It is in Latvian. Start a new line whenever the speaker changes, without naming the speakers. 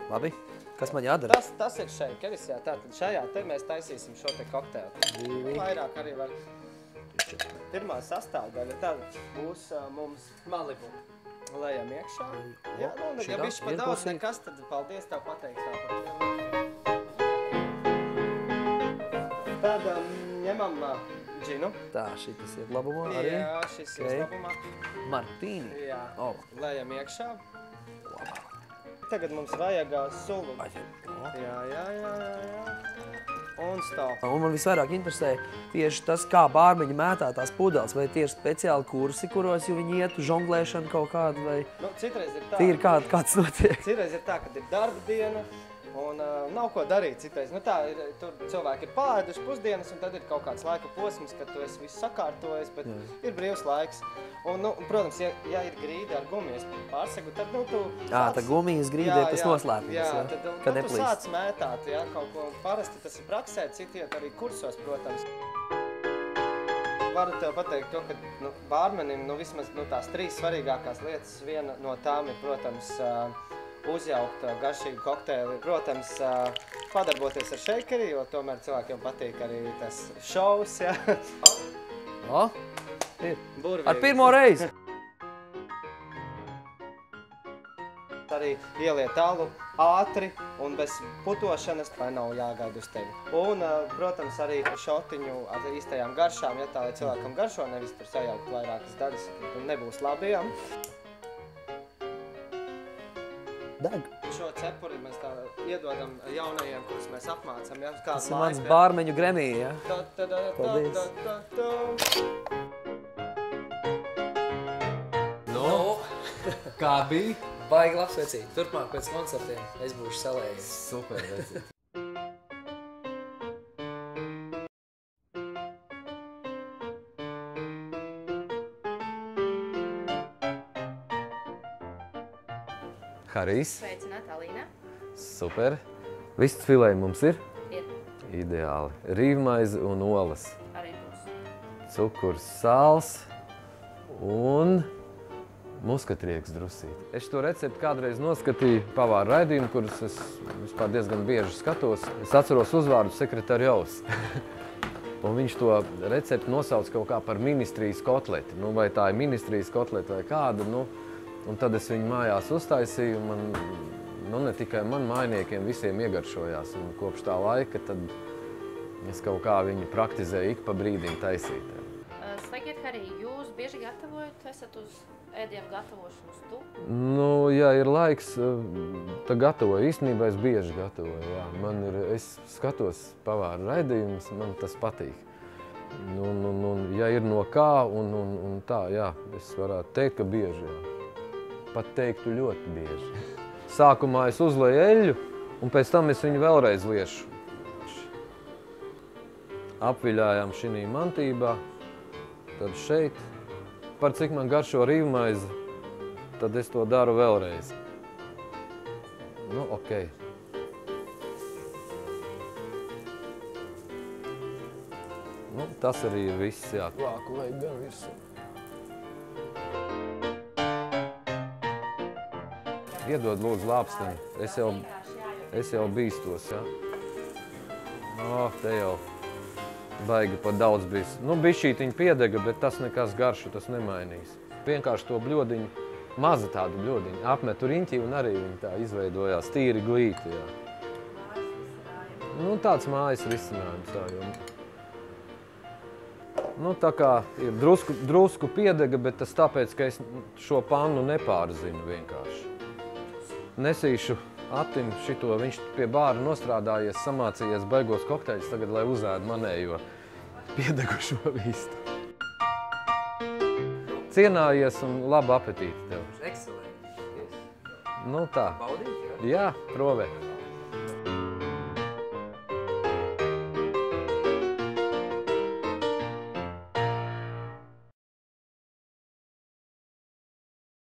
Labi. Kas man jādara?
Tas ir šeikeris, jā. Tātad šajā te mēs taisīsim šo te kokteili. Vairāk arī var. Pirmā sastāvdaļa tad būs mums Malibu. Lejam iekšā. Jā, nu, ja bišķi pa daudz nekas, tad paldies tev pateiks tā. Tad ņemam džinu.
Tā, šitas iet labumā arī.
Jā, šis iet labumā.
Martīni.
Jā, lejam iekšā. Tagad mums vajag sulu. Jā. Un stop.
Un man visvairāk interesē tieši tas, kā bārmeņi mētā tās pudeles. Vai tie ir speciāli kursi, kuros viņi iet žonglēšanu kaut kādu, vai...
Nu, citreiz ir tā.
Tīri kāds notiek.
Citreiz ir tā, kad ir darba diena. Un nav ko darīt citreiz. Nu tā, tur cilvēki ir pāēduši pusdienas, un tad ir kaut kāds laika posms, kad tu esi visu sakārtojis, bet ir brīvs laiks. Un, nu, protams, ja ir grīda ar gumijas pārsegu, tad, nu, tu...
Tā gumijas grīda ir tas noslēpums,
jā? Tad tu sāc mētāt, jā, kaut ko. Parasti tas ir praksē, citi iet arī kursos, protams. Varu tev pateikt to, ka, nu, bārmenim, nu, vismaz, nu, tās 3 svarīgākās lietas, viena no tām ir, protams, uzjaukt garšīgu kokteili. Protams, padarboties ar šeikeri, jo tomēr cilvēkiem patīk arī tas šovs, jā.
Ir.
Burvīgi.
Ar pirmo reizi.
Arī ieliet alu ātri un bez putošanas, vai nav jāgaida uz tevi. Un, protams, arī šotiņu ar īstajām garšām, ja tā, lai cilvēkam garšo, nevis tur sajaukt vairākas daļas, nebūs labi, jā.
Deg.
Šo cepuri mēs tā iedodam jaunajiem, kurus mēs apmācam, ja?
Tas ir mans bārmeņu Grammy, ja?
Paldies.
Nu, kā bija?
Baigi labs vecīt. Turpmāk pēc koncertiem es būšu salējies.
Super vecīt. Harijs.
Sveicināta, Alīna.
Super. Viss filē mums ir?
Ir.
Ideāli. Rīvmaize un olas.
Arī būs.
Cukurs, sāls un muskatrieks drusīt. Es to recepti kādreiz noskatīju pavāru raidījumu, kurus es vispār diezgan bieži skatos. Es atceros uzvārdu sekretariaus. Un viņš to recepti nosauc kaut kā par ministrijas kotleti. Nu, vai tā ir ministrijas kotleti vai kāda, nu. Un tad es viņu mājās uztaisīju, un nu, ne tikai man mājiniekiem visiem iegaršojās. Un kopš tā laika tad es kaut kā viņu praktizēju ik pa brīdim taisīt.
Sveikiet, Harij, jūs bieži gatavojat, esat uz ēdienu gatavošanas tu?
Nu, ja ir laiks, tad gatavoju. Īstenībā es bieži gatavoju, jā. Es skatos pavāru raidījumus, man tas patīk. Ja ir no kā un tā, jā, es varētu teikt, ka bieži, jā. Pat teiktu ļoti bieži. Sākumā es uzlieju eļļu, un pēc tam es viņu vēlreiz liešu. Apviļājām šī mantībā, tad šeit. Par cik man garšo rīvmaize, tad es to daru vēlreiz. Nu, ok. Nu, tas arī ir viss, jā. Lāku vajag gan virsū. Iedod lūdzu lāpsteni. Es jau bīstos, jā. Te jau baigi pat daudz bijis. Nu, bišķītiņa piedega, bet tas nekas garšu, tas nemainīs. Vienkārši to bļodiņu, maza tāda bļodiņa, apmetu riņķī un arī viņa tā izveidojās tīri glīti, jā. Nu, tāds mājas risinājums tā, jo. Nu, tā kā ir drusku piedega, bet tas tāpēc, ka es šo pannu nepārzinu vienkārši. Nesīšu Atim šito, viņš pie bāra nostrādājies, samācījies baigos kokteļus tagad, lai uzēd manējo piedegušo vistu. Cienājies un labu apetīti tev.
Excelenti.
Nu tā.
Baudīt, jā?
Jā, provē.